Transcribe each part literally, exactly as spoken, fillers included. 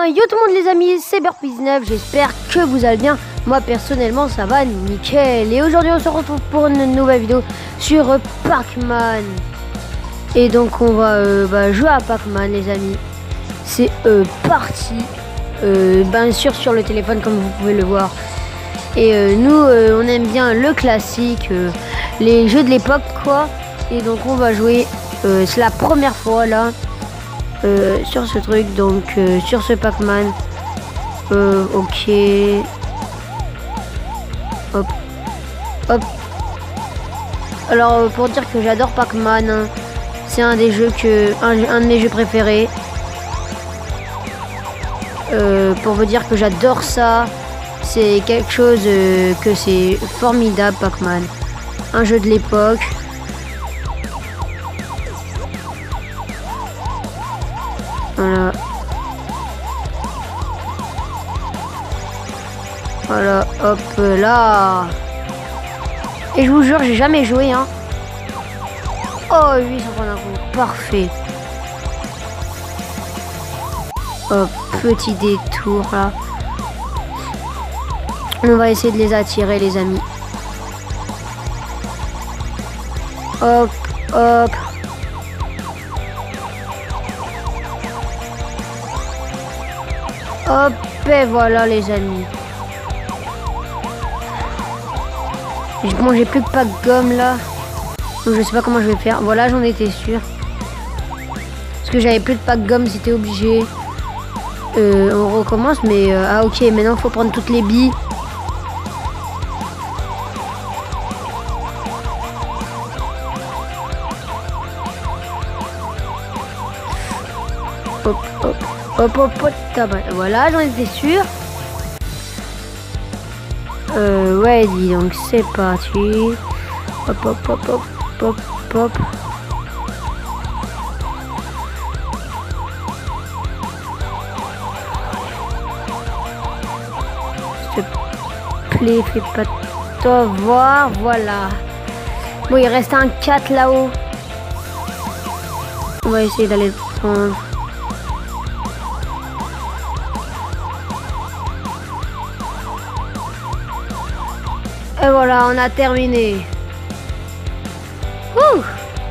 bien, yo tout le monde les amis, c'est Burp dix-neuf, j'espère que vous allez bien. Moi personnellement ça va nickel. Et aujourd'hui on se retrouve pour une nouvelle vidéo sur euh, Pac-Man. Et donc on va euh, bah, jouer à Pac-Man les amis. C'est euh, parti, euh, bien sûr sur le téléphone comme vous pouvez le voir. Et euh, nous euh, on aime bien le classique, euh, les jeux de l'époque quoi. Et donc on va jouer, euh, c'est la première fois là. Euh, sur ce truc, donc euh, sur ce Pac-Man. Euh, ok. Hop. Hop. Alors euh, pour dire que j'adore Pac-Man, hein, c'est un des jeux que. Un, un de mes jeux préférés. Euh, pour vous dire que j'adore ça. C'est quelque chose euh, que c'est formidable Pac-Man. Un jeu de l'époque. Voilà. Voilà, hop là. Et je vous jure, j'ai jamais joué, hein. Oh, lui, ça prend un coup. Parfait. Hop, petit détour, là. On va essayer de les attirer, les amis. Hop, hop. Hop, et voilà les amis. Bon, j'ai plus de pack gomme là. Donc je sais pas comment je vais faire. Voilà, j'en étais sûr. Parce que j'avais plus de pack gomme, c'était obligé. Euh, on recommence, mais... Euh, ah ok, maintenant il faut prendre toutes les billes. Hop, hop. Hop, hop, hop, tabac. Voilà, j'en étais sûr. Euh, ouais, dis donc, c'est parti. Hop, hop, hop, hop, hop, hop. S'il te plaît, fais pas toi voir. Voilà. Bon, il reste un quatre là-haut. On va essayer d'aller le prendre. Et voilà, on a terminé. Ouh.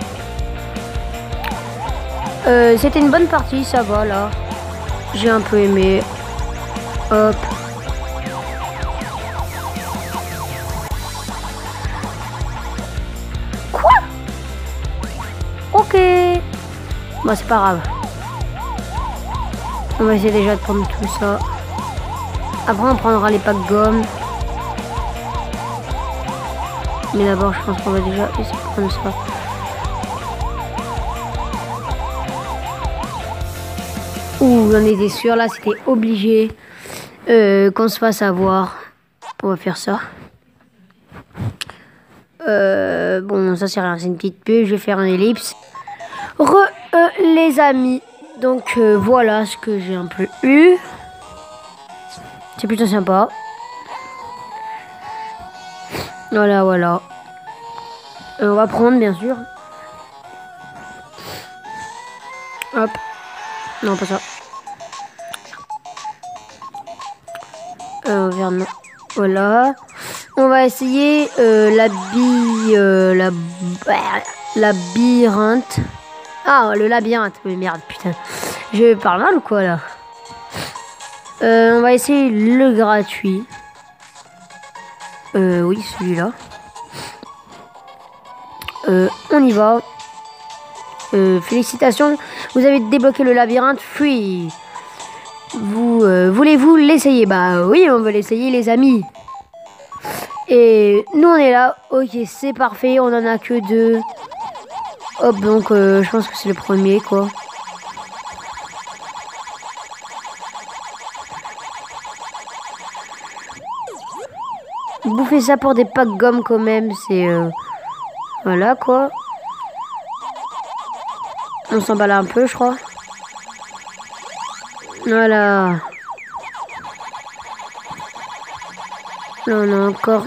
Euh, C'était une bonne partie, ça va là. J'ai un peu aimé. Hop. Quoi? Ok. Bon, c'est pas grave. On va essayer déjà de prendre tout ça. Après, on prendra les packs gomme. Mais d'abord, je pense qu'on va déjà essayer de prendre ça. Ouh, j'en étais sûr, là, c'était obligé euh, qu'on se fasse avoir. On va faire ça. Euh, bon, ça c'est rien, c'est une petite pub, je vais faire un ellipse. Re, euh, les amis, donc euh, voilà ce que j'ai un peu eu. C'est plutôt sympa. Voilà, voilà. Euh, on va prendre, bien sûr. Hop. Non, pas ça. Euh, vers non. Voilà. On va essayer euh, la bi... Euh, la... Labyrinthe. Ah, le labyrinthe. Mais merde, putain. Je parle mal ou quoi, là? euh, On va essayer le gratuit. Euh, oui, celui-là. Euh, on y va. Euh, félicitations, vous avez débloqué le labyrinthe free. Vous euh, voulez-vous l'essayer? Bah oui, on veut l'essayer, les amis. Et nous, on est là. Ok, c'est parfait. On en a que deux. Hop, donc euh, je pense que c'est le premier, quoi. Bouffer ça pour des packs gomme quand même, c'est... Euh... Voilà, quoi. On s'emballe un peu, je crois. Voilà. Là, on a encore...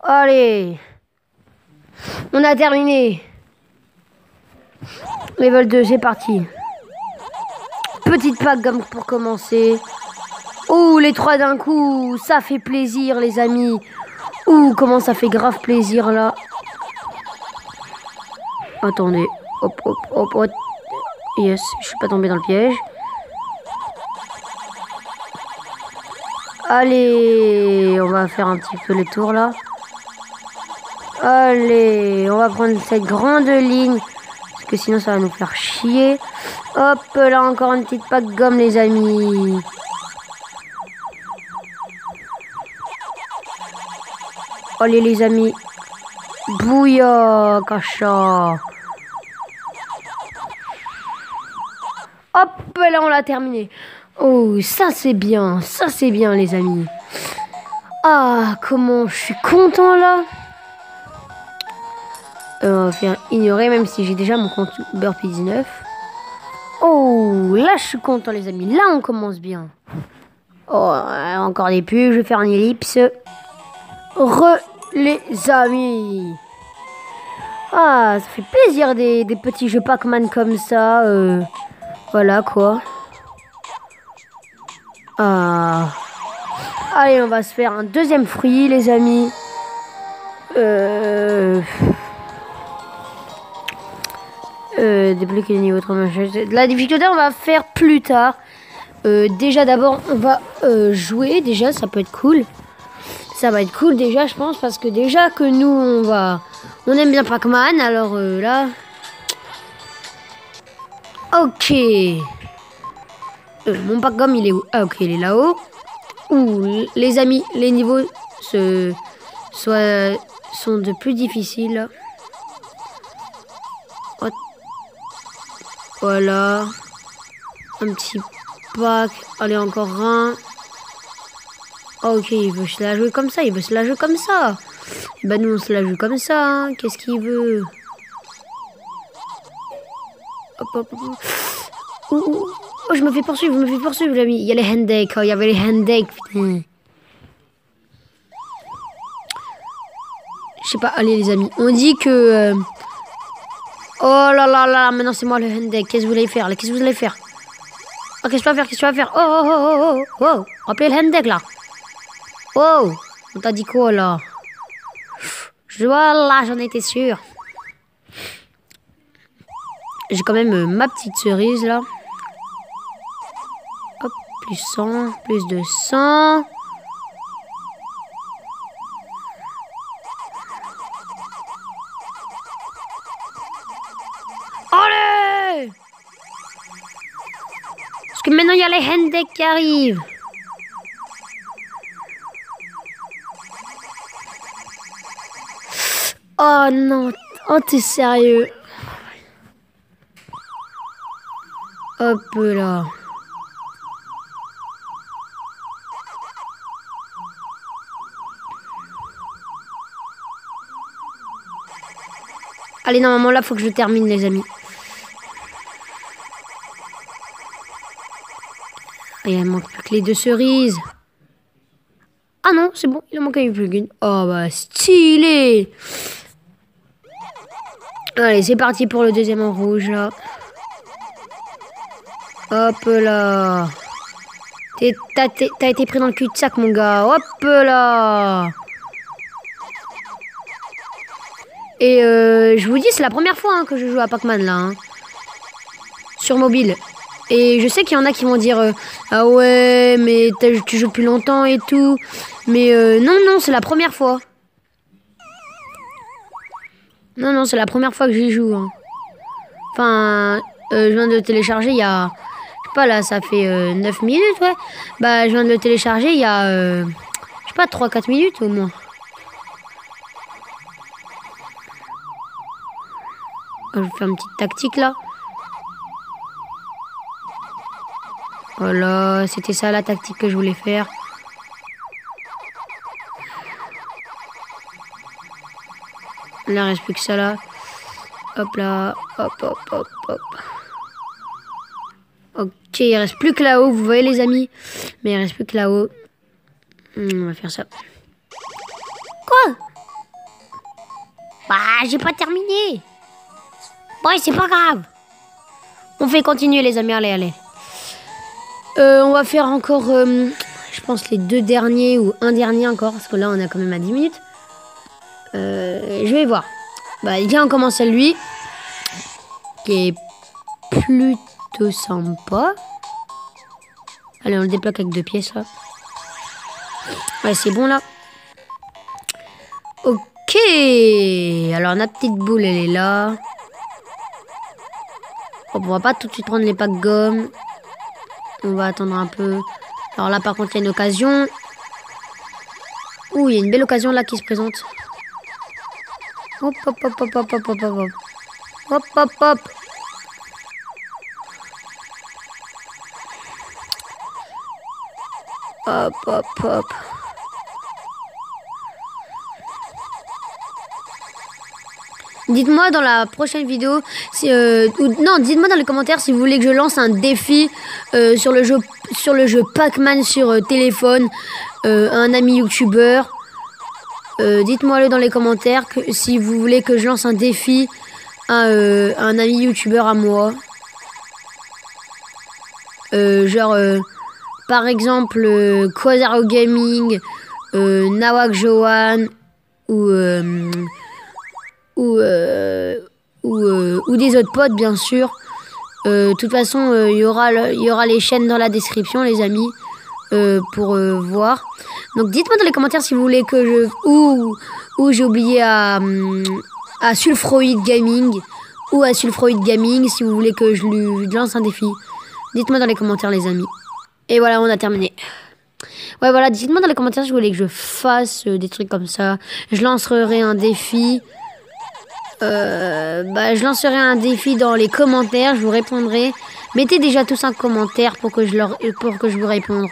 Allez. On a terminé. Level deux, c'est parti. Petite pack gomme pour commencer. Ouh, les trois d'un coup. Ça fait plaisir, les amis. Ouh, comment ça fait grave plaisir, là. Attendez. Hop, hop, hop, hop. Yes, je suis pas tombé dans le piège. Allez, on va faire un petit peu le tour, là. Allez, on va prendre cette grande ligne. Parce que sinon, ça va nous faire chier. Hop, là, encore une petite pack gomme, les amis. Allez, les amis. Bouilla, cacha. Hop, là, on l'a terminé. Oh, ça, c'est bien. Ça, c'est bien, les amis. Ah, comment je suis content, là. Euh, on va faire ignorer, même si j'ai déjà mon compte Burpee dix-neuf. Oh, là, je suis content, les amis. Là, on commence bien. Oh, encore des pubs. Je vais faire un ellipse. Re, les amis. Ah, ça fait plaisir des, des petits jeux Pac-Man comme ça. Euh, voilà, quoi. Ah. Allez, on va se faire un deuxième fruit, les amis. Euh... Euh, débloquer les niveaux trois machin. La difficulté, on va faire plus tard. Euh, déjà, d'abord, on va euh, jouer. Déjà, ça peut être cool. Ça va être cool, déjà, je pense. Parce que déjà que nous, on va... On aime bien Pac-Man. Alors euh, là... Ok. Euh, mon Pac-Gomme, il est où? Ah, ok, il est là-haut. Ouh, les amis, les niveaux se... Soit... sont de plus difficiles. Oh. Voilà. Un petit pack. Allez, encore un. Ok, il veut se la jouer comme ça. Il veut se la jouer comme ça. Et ben nous, on se la joue comme ça. Hein. Qu'est-ce qu'il veut? Hop, hop, hop. Ouh, ouh. Oh, je me fais poursuivre, je me fais poursuivre, l'ami. Il y a les handakes. Oh, il y avait les handakes. Putain. Je sais pas. Allez, les amis. On dit que... Euh... Oh là là là, maintenant c'est moi le handek. Qu'est-ce que vous allez faire là? Qu'est-ce que vous allez faire? Oh, qu'est-ce que tu vas faire? Qu'est-ce que tu vas faire? Oh, oh, oh, oh, oh, oh. Rappelez le handek là. Oh, on t'a dit quoi là? Je vois là, j'en étais sûr. J'ai quand même euh, ma petite cerise là. Hop, plus cent, plus de cent. Allez! Parce que maintenant il y a les handeks qui arrivent. Oh non, oh t'es sérieux? Hop là. Allez, normalement là, faut que je termine, les amis. Et il manque plus que les deux cerises. Ah non, c'est bon, il en manque plus qu'une. Oh bah, stylé! Allez, c'est parti pour le deuxième en rouge, là. Hop là. T'as été pris dans le cul-de-sac, mon gars. Hop là. Et euh, je vous dis, c'est la première fois hein, que je joue à Pac-Man, là. Hein, sur mobile. Et je sais qu'il y en a qui vont dire euh, ah ouais, mais tu joues plus longtemps et tout. Mais euh, non, non, c'est la première fois. Non, non, c'est la première fois que j'y joue. Hein. Enfin, euh, je viens de le télécharger il y a... Je sais pas, là, ça fait euh, neuf minutes, ouais. Bah, je viens de le télécharger il y a... Euh, je sais pas, trois quatre minutes au moins. Je vais faire une petite tactique, là. Voilà, c'était ça la tactique que je voulais faire. Là, il ne reste plus que ça là. Hop là, hop, hop, hop, hop. Ok, il reste plus que là-haut, vous voyez les amis. Mais il reste plus que là-haut. On va faire ça. Quoi? Bah, j'ai pas terminé. Bon, c'est pas grave. On fait continuer, les amis. Allez, allez. Euh, on va faire encore, euh, je pense, les deux derniers ou un dernier encore. Parce que là, on est quand même à dix minutes. Euh, je vais voir. Bah, viens, on commence à lui. Qui est plutôt sympa. Allez, on le débloque avec deux pièces, là. Ouais, c'est bon, là. Ok. Alors, notre petite boule, elle est là. On va pas tout de suite prendre les packs gomme. On va attendre un peu. Alors là, par contre, il y a une occasion. Ouh, il y a une belle occasion, là, qui se présente. Hop, hop, hop, hop, hop, hop, hop, hop. Hop, hop, hop. Hop, hop, hop. Dites-moi dans la prochaine vidéo, si, euh, ou, non, dites-moi dans les commentaires si vous voulez que je lance un défi euh, sur le jeu, sur le jeu Pac-Man sur euh, téléphone, euh, un ami youtubeur. Euh, dites-moi-le dans les commentaires que, si vous voulez que je lance un défi à euh, un ami youtubeur à moi. Euh, genre, euh, par exemple, euh, Quasaro Gaming, euh, Nawak Johan ou... Euh, Ou, euh, ou, euh, ou des autres potes, bien sûr. Euh, de toute façon, il euh, y aura le, y aura les chaînes dans la description, les amis, euh, pour euh, voir. Donc, dites-moi dans les commentaires si vous voulez que je... Ou, ou j'ai oublié à, à Sulfroid Gaming. Ou à Sulfroid Gaming, si vous voulez que je lui lance un défi. Dites-moi dans les commentaires, les amis. Et voilà, on a terminé. Ouais, voilà, dites-moi dans les commentaires si vous voulez que je fasse euh, des trucs comme ça. Je lancerai un défi... Euh, bah, je lancerai un défi dans les commentaires, je vous répondrai. Mettez déjà tous un commentaire pour que je, leur, pour que je vous réponde.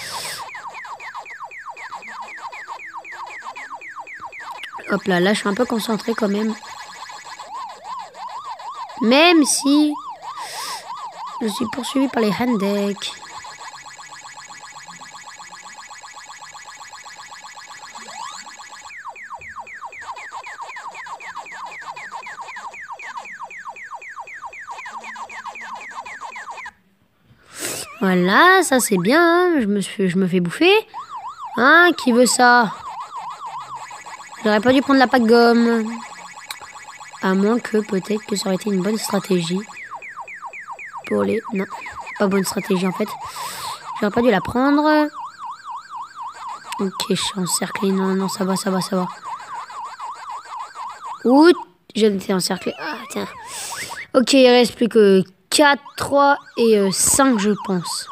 Hop là, là je suis un peu concentré quand même. Même si je suis poursuivi par les Handek. Voilà, ça c'est bien, hein. je, me suis, je me fais bouffer. Hein, qui veut ça? J'aurais pas dû prendre la pack gomme. À moins que peut-être que ça aurait été une bonne stratégie. Pour les... Non, pas bonne stratégie en fait. J'aurais pas dû la prendre. Ok, je suis encerclé. Non, non, ça va, ça va, ça va. Ouh, j'ai été encerclé. Ah, tiens. Ok, il reste plus que... quatre, trois et euh, cinq, je pense.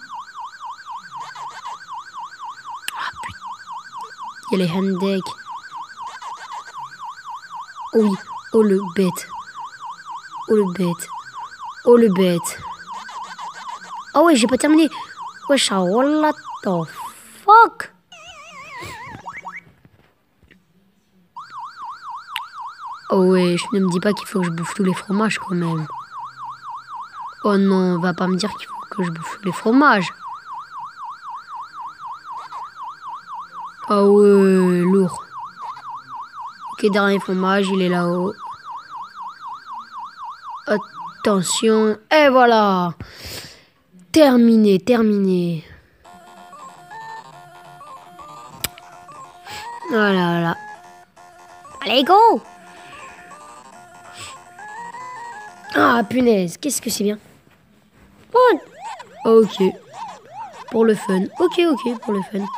Ah putain. Il y a les Handek. Oh oui. Oh le bête. Oh le bête. Oh le bête. Oh ouais, j'ai pas terminé. Wesh, what the fuck? Oh ouais, ne me dis pas qu'il faut que je bouffe tous les fromages quand même. Oh non, va pas me dire qu'il faut que je bouffe les fromages. Ah ouais, lourd. Ok, dernier fromage, il est là-haut. Attention. Et voilà. Terminé, terminé. Voilà, voilà. Allez, go. Ah, punaise, qu'est-ce que c'est bien. Oh. Ok. Pour le fun. Ok, ok, pour le fun.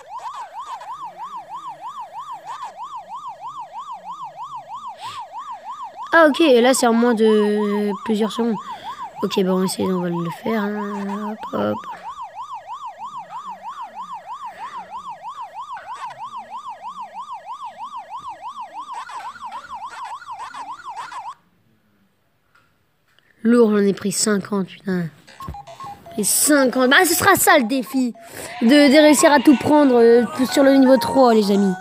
Ah, ok, et là, c'est en moins de plusieurs secondes. Ok, bon, on va essayer, on va le faire. Hein. Hop, hop. Lourd, j'en ai pris cinquante, putain. Et cinquante. Bah, ce sera ça le défi. De, de réussir à tout prendre euh, sur le niveau trois, les amis.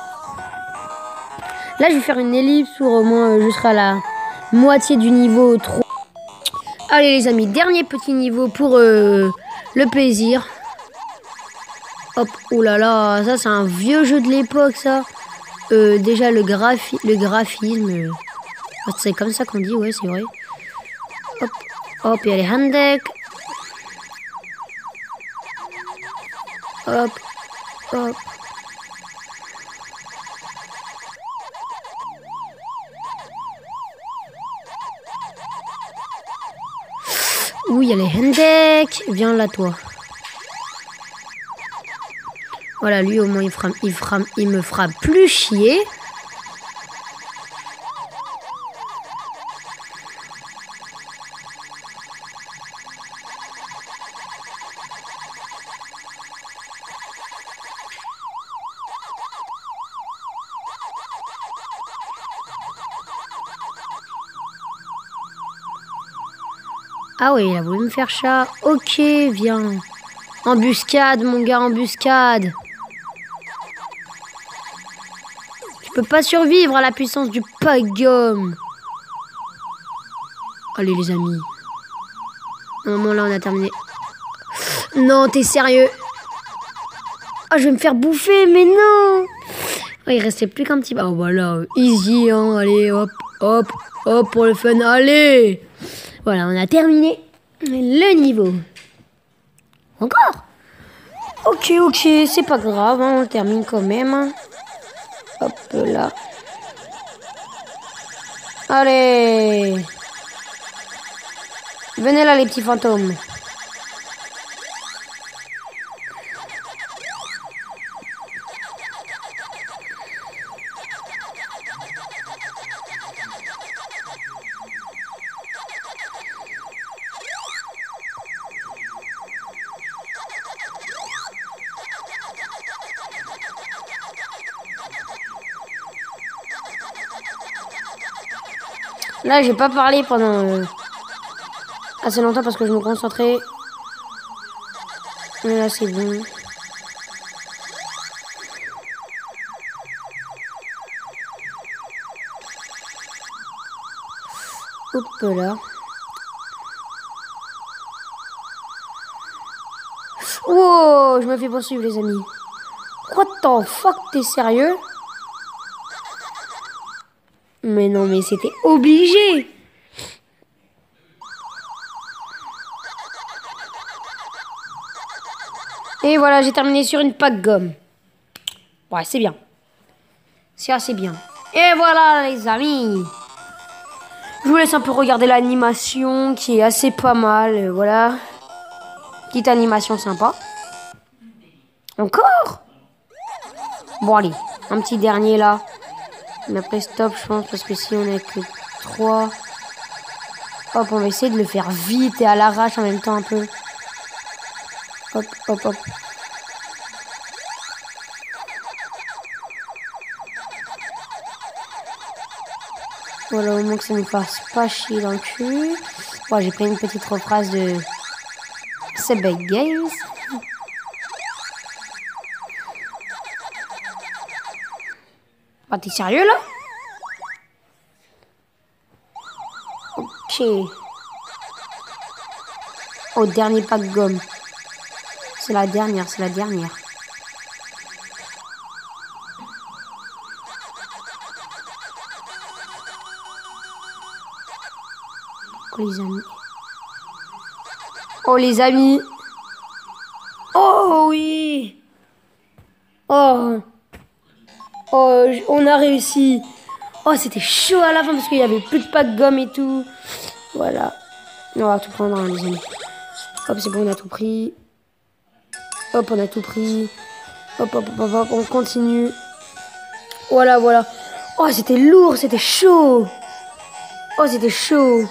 Là, je vais faire une ellipse pour au moins euh, je serai à la moitié du niveau trois. Allez, les amis, dernier petit niveau pour euh, le plaisir. Hop, oh là là, ça c'est un vieux jeu de l'époque, ça. Euh, déjà le, graphi le graphisme, euh, c'est comme ça qu'on dit, ouais c'est vrai. Hop, hop, il y a les handecks. Hop, hop. Oui, il y a les handecks. Viens là, toi. Voilà, lui au moins il, fera, il, fera, il me fera plus chier. Ah oui, il a voulu me faire chat. Ok, viens. Embuscade, mon gars, embuscade. Je peux pas survivre à la puissance du pagum. Allez, les amis. À un moment là, on a terminé. Non, t'es sérieux? Ah, je vais me faire bouffer, mais non. Oh, il restait plus qu'un petit... Ah, voilà, easy, hein. Allez, hop, hop, hop, pour le fun. Allez. Voilà, on a terminé le niveau. Encore? Ok, ok, c'est pas grave, hein, on termine quand même. Hop là. Allez. Venez là, les petits fantômes. Là, j'ai pas parlé pendant euh, assez longtemps parce que je me concentrais. Mais là, c'est bon. Hop là. Wow, je me fais poursuivre, les amis. What the fuck, t'es sérieux? Mais non, mais c'était obligé. Et voilà, j'ai terminé sur une pack gomme. Ouais, c'est bien. C'est assez bien. Et voilà, les amis. Je vous laisse un peu regarder l'animation qui est assez pas mal. Voilà. Petite animation sympa. Encore? Bon, allez. Un petit dernier là. Mais après, stop, je pense, parce que si on n'a que trois... Hop, on va essayer de le faire vite et à l'arrache en même temps un peu. Hop, hop, hop. Voilà, au moins que ça ne fasse pas chier dans le cul. Bon, j'ai pris une petite rephrase de... C'est Big Games. Ah, t'es sérieux là? Ok. Oh, dernier pack gomme. C'est la dernière, c'est la dernière. Oh les amis. Oh les amis. Oh oui. Oh. Oh, on a réussi. Oh, c'était chaud à la fin parce qu'il y avait plus de pack gomme et tout. Voilà. On va tout prendre, hein, les amis. Hop, c'est bon, on a tout pris. Hop, on a tout pris. Hop, hop, hop, hop, on continue. Voilà, voilà. Oh, c'était lourd, c'était chaud. Oh, c'était chaud.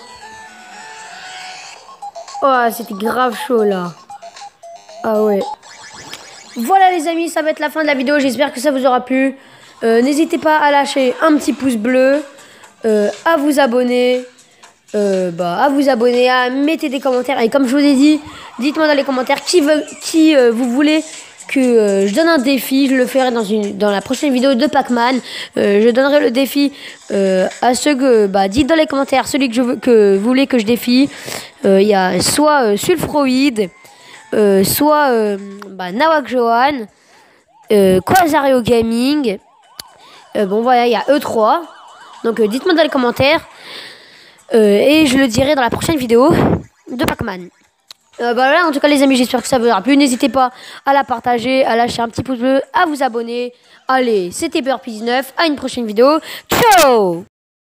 Oh, c'était grave chaud, là. Ah ouais. Voilà, les amis, ça va être la fin de la vidéo. J'espère que ça vous aura plu. Euh, N'hésitez pas à lâcher un petit pouce bleu. Euh, à vous abonner. Euh, bah, à vous abonner, à mettre des commentaires. Et comme je vous ai dit, dites-moi dans les commentaires qui, veut, qui euh, vous voulez que euh, je donne un défi. Je le ferai dans, une, dans la prochaine vidéo de Pac-Man. Euh, je donnerai le défi euh, à ceux que... Bah, dites dans les commentaires celui que, je veux, que vous voulez que je défie. Il euh, y a soit euh, Sulfroid, euh, soit euh, bah, Nawak Johan, euh, Quasario Gaming Euh, bon voilà, il y a E trois. Donc euh, dites-moi dans les commentaires. Euh, et je le dirai dans la prochaine vidéo de Pac-Man. Euh, bah voilà, en tout cas les amis, j'espère que ça vous aura plu. N'hésitez pas à la partager, à lâcher un petit pouce bleu, à vous abonner. Allez, c'était Burpees dix-neuf, à une prochaine vidéo. Ciao!